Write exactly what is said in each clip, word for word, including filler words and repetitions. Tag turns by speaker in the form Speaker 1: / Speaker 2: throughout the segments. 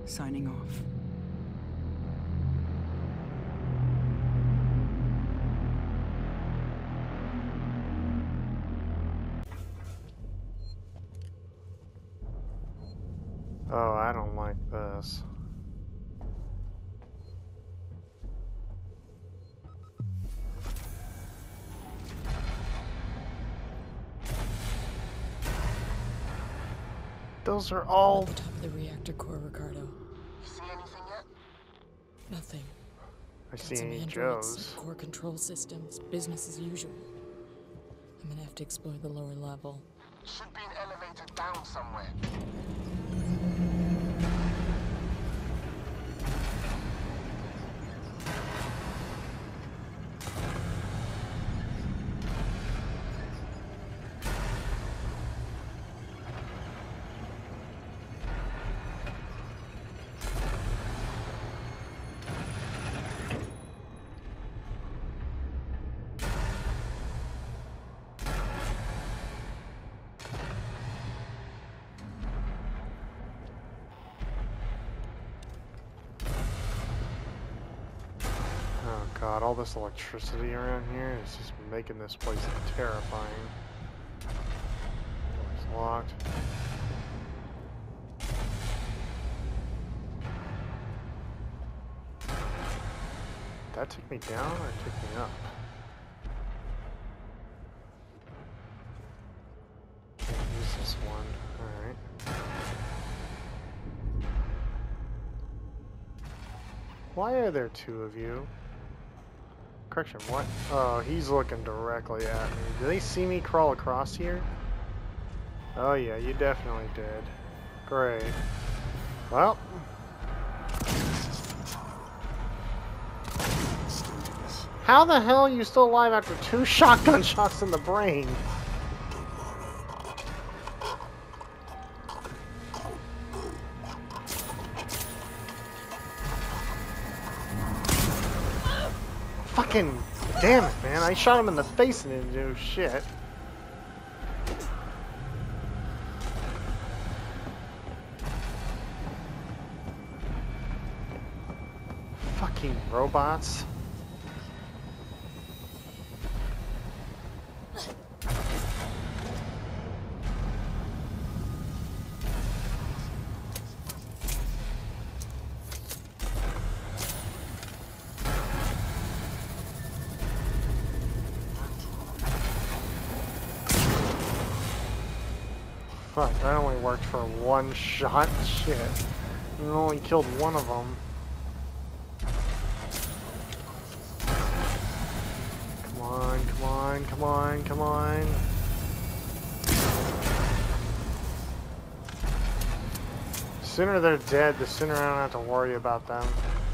Speaker 1: signing off.
Speaker 2: Oh, I don't like this. Those are all...
Speaker 3: At the top of the reactor core, Ricardo.
Speaker 4: You see anything yet?
Speaker 3: Nothing.
Speaker 2: I
Speaker 3: Got
Speaker 2: see
Speaker 3: some
Speaker 2: any
Speaker 3: androids,
Speaker 2: Joes.
Speaker 3: some core control systems, business as usual. I'm gonna have to explore the lower level.
Speaker 4: Should be an elevator down somewhere.
Speaker 2: Oh god, all this electricity around here is just making this place terrifying. Door's locked. Did that take me down or take me up? Can't use this one. Alright. Why are there two of you? Correction, what? Oh, he's looking directly at me. Do they see me crawl across here? Oh yeah, you definitely did. Great. Well. How the hell are you still alive after two shotgun shots in the brain? Fucking damn it, man. I shot him in the face and didn't do shit. Fucking robots. Fuck, that only worked for one shot. Shit. And it only killed one of them. Come on, come on, come on, come on. The sooner they're dead, the sooner I don't have to worry about them.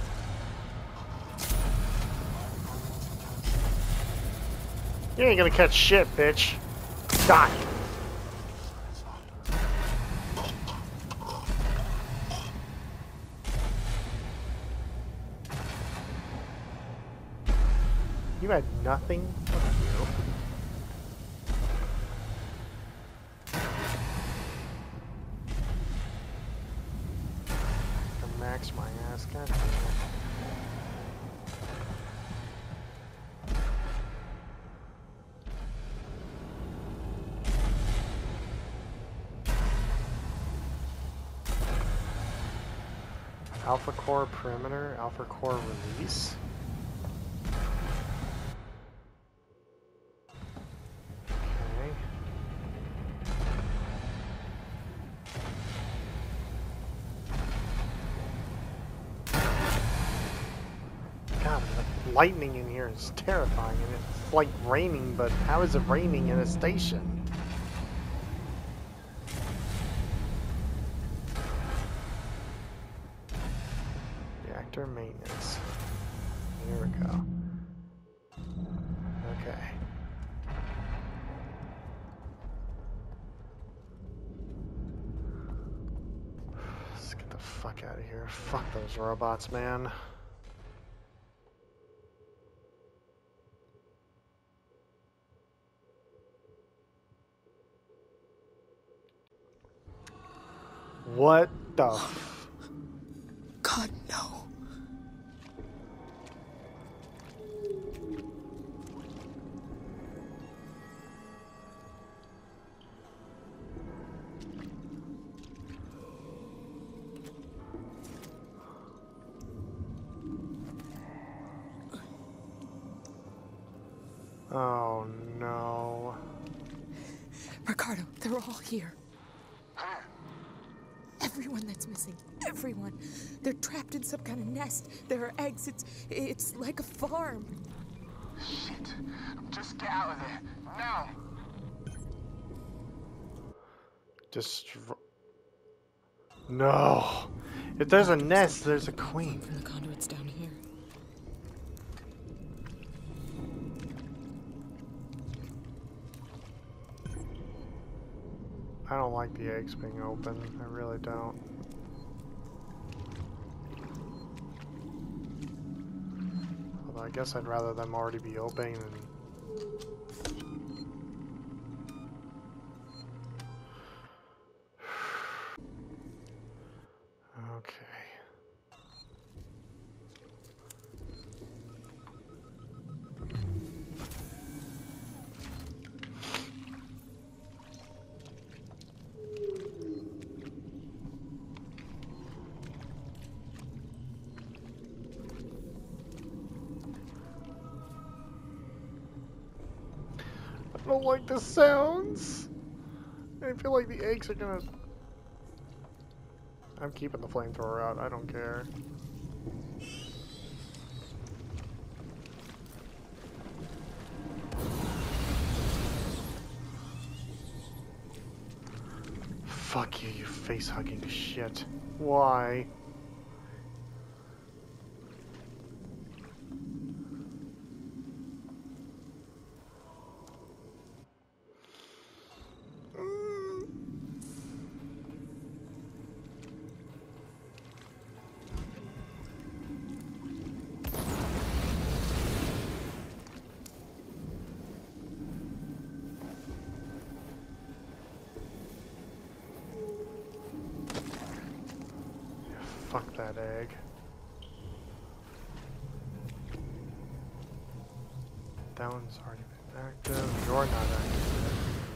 Speaker 2: You ain't gonna catch shit, bitch. Die. You had nothing. Fuck you. To max my ass, god damn it. Alpha core perimeter, alpha core release. Lightning in here is terrifying, and it's like raining, but how is it raining in a station? Reactor maintenance. Here we go. Okay. Let's get the fuck out of here. Fuck those robots, man. What the f-
Speaker 3: God, no.
Speaker 2: Oh no.
Speaker 3: Ricardo, they're all here. Everyone that's missing. Everyone. They're trapped in some kind of nest. There are eggs. It's it's like a farm.
Speaker 4: Shit. Just get out of there. Now.
Speaker 2: Destroy. No. If there's a nest, there's a queen.
Speaker 3: From the conduits down here.
Speaker 2: I don't like the eggs being open. I really don't. Although I guess I'd rather them already be open than... Okay. I don't like the sounds. I feel like the eggs are gonna... I'm keeping the flamethrower out, I don't care. Fuck you, you face-hugging shit. Why? Fuck that egg. That one's already been active. You're not active.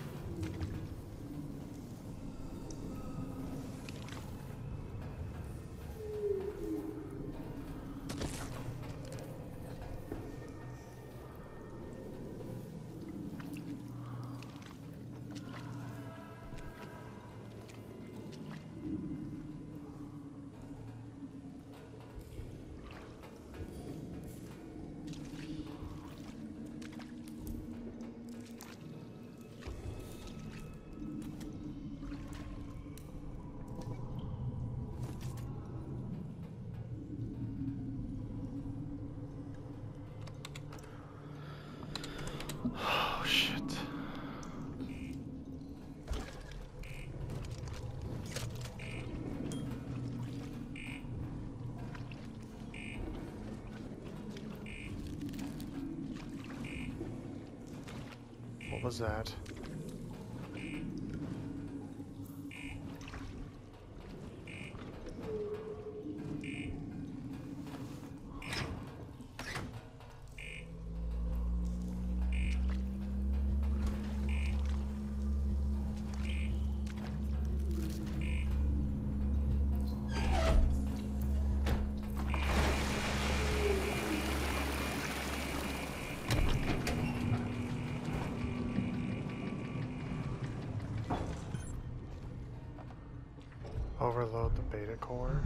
Speaker 2: Oh shit. What was that? Overload the beta core.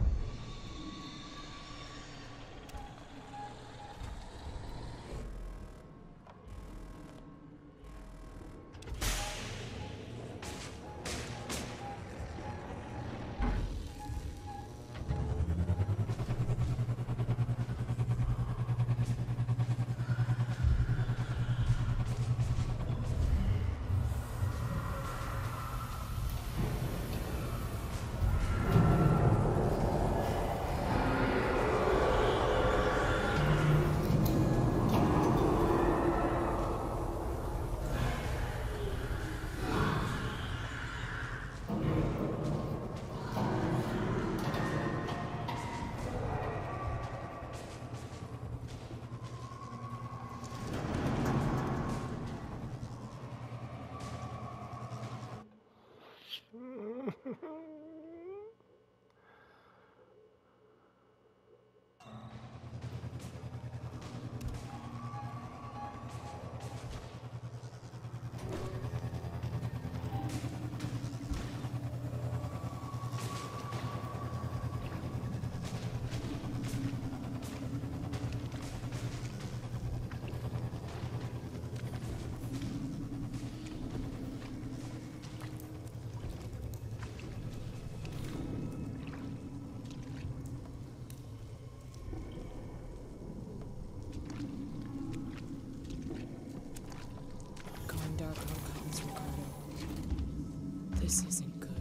Speaker 3: Going dark on Cottons, Ricardo. This isn't good.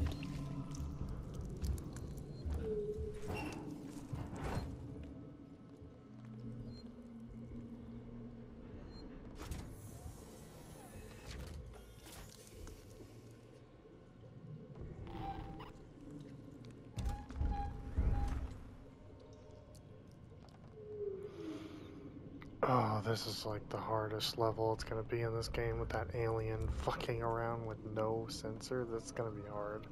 Speaker 2: Oh, this is like the hardest level it's gonna be in this game with that alien fucking around with no sensor. That's gonna be hard.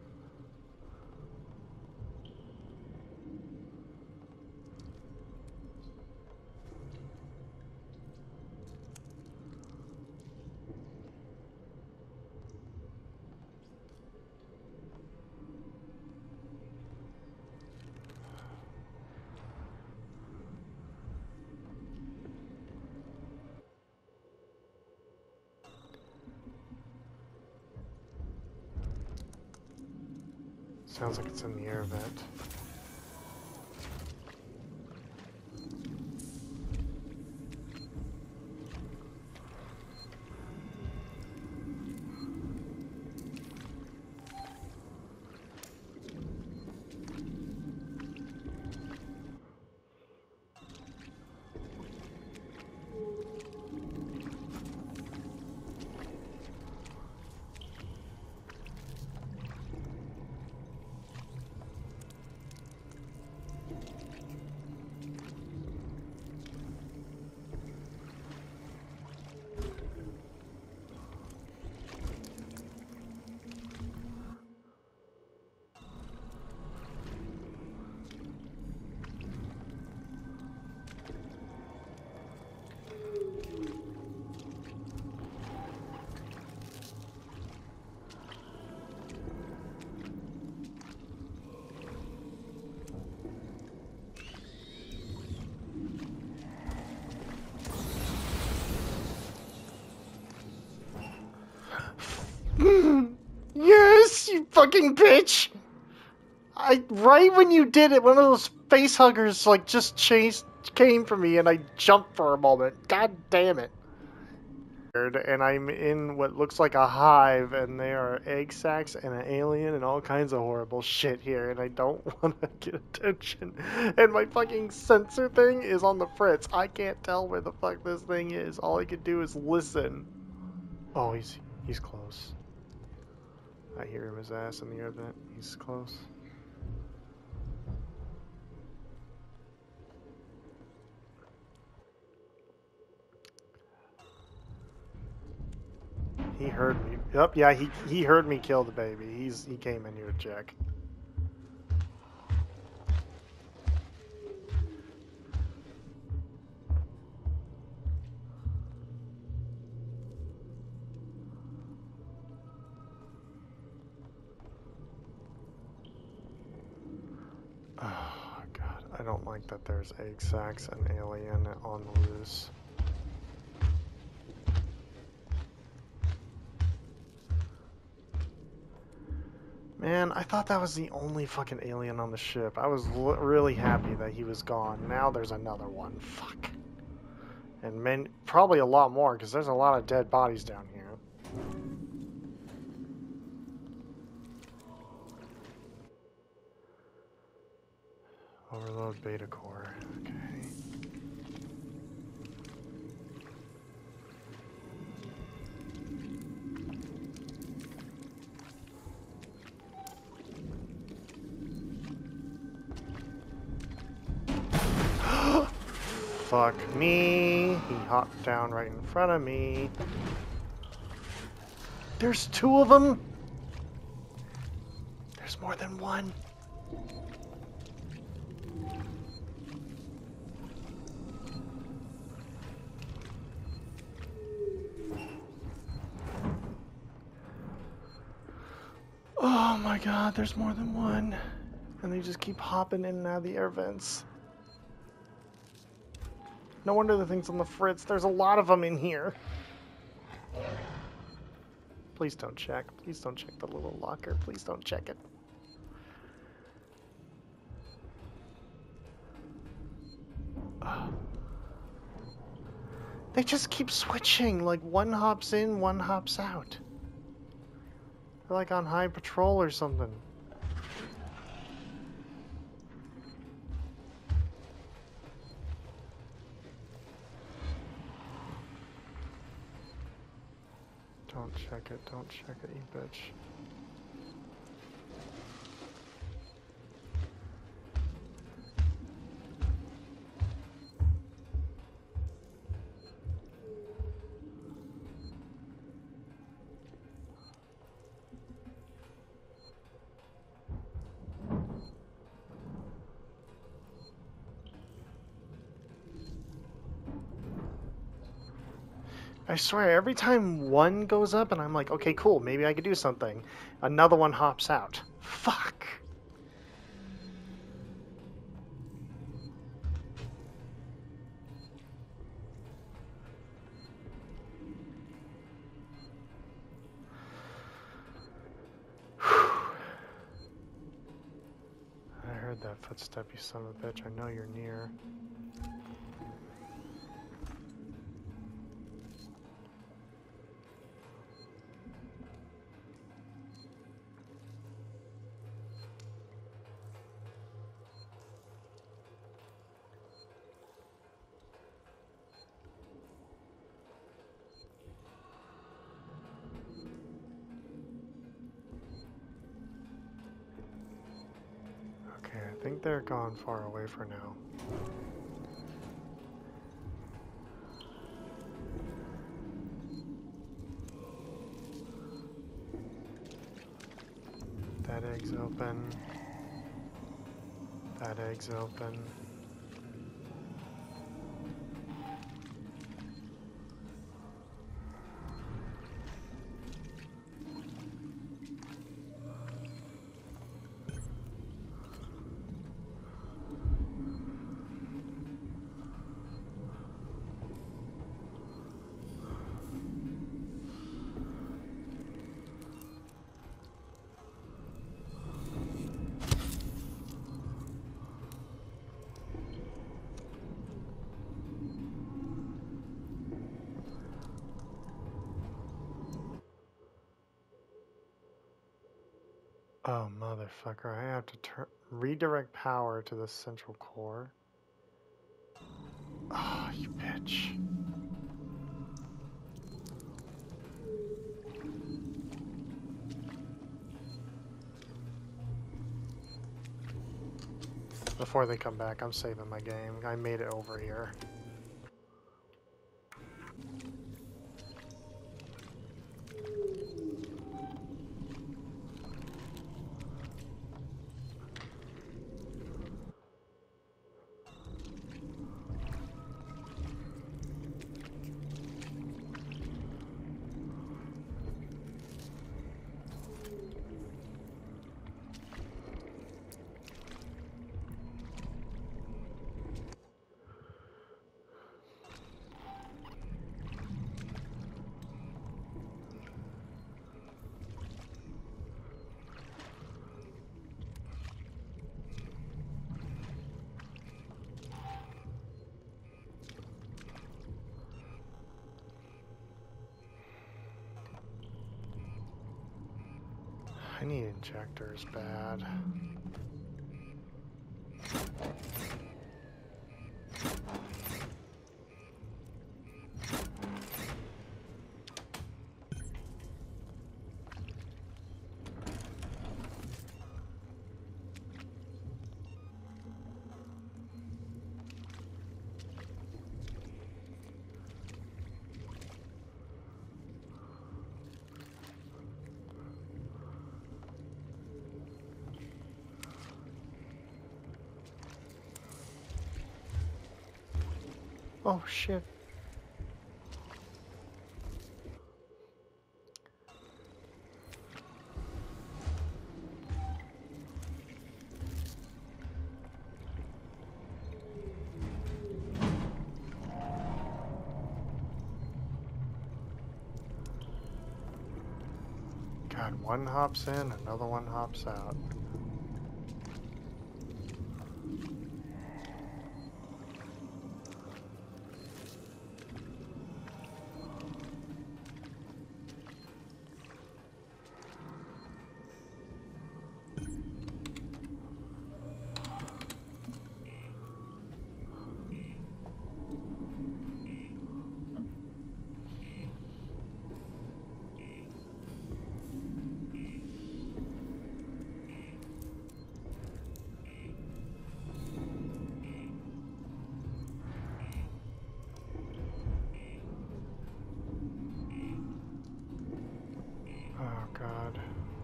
Speaker 2: Sounds like it's in the air vent. Yes, you fucking bitch! I right when you did it, one of those face huggers like just chased came for me, and I jumped for a moment. God damn it! And I'm in what looks like a hive, and there are egg sacs and an alien and all kinds of horrible shit here, and I don't want to get attention. And my fucking sensor thing is on the fritz. I can't tell where the fuck this thing is. All I can do is listen. Oh, he's he's close. I hear him his ass in the air vent. He's close. He heard me. Yep, yeah, he he heard me kill the baby. He's he came in here to check. Oh god, I don't like that there's egg sacs and alien on the loose. Man, I thought that was the only fucking alien on the ship. I was l really happy that he was gone. Now there's another one. Fuck. And men, probably a lot more, because there's a lot of dead bodies down here. Overload beta core. Okay. Fuck me. He hopped down right in front of me. There's two of them? more than one. Oh my god, there's more than one. And they just keep hopping in and out of the air vents. No wonder the thing's on the fritz. There's a lot of them in here. Please don't check. Please don't check the little locker. Please don't check it. Oh. They just keep switching. Like one hops in, one hops out. They're like on high patrol or something. Don't check it, don't check it, you bitch. I swear, every time one goes up and I'm like, okay, cool, maybe I could do something, another one hops out. Fuck! I heard that footstep, you son of a bitch. I know you're near. I think they're gone far away for now. That egg's open. That egg's open. Oh, motherfucker, I have to turn redirect power to the central core. Oh, you bitch. Before they come back, I'm saving my game. I made it over here. I need injectors bad. Oh shit. God, one hops in, another one hops out. Oh god.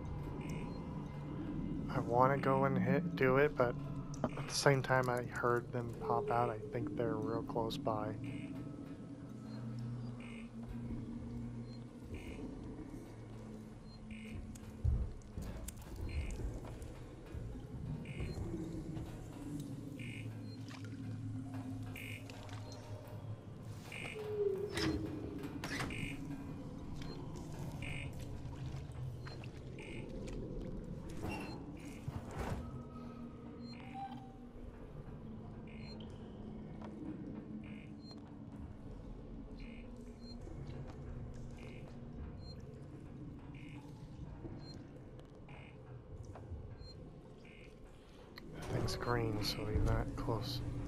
Speaker 2: I want to go and hit, do it, but at the same time I heard them pop out. I think they're real close by. That thing's green, so he's not close.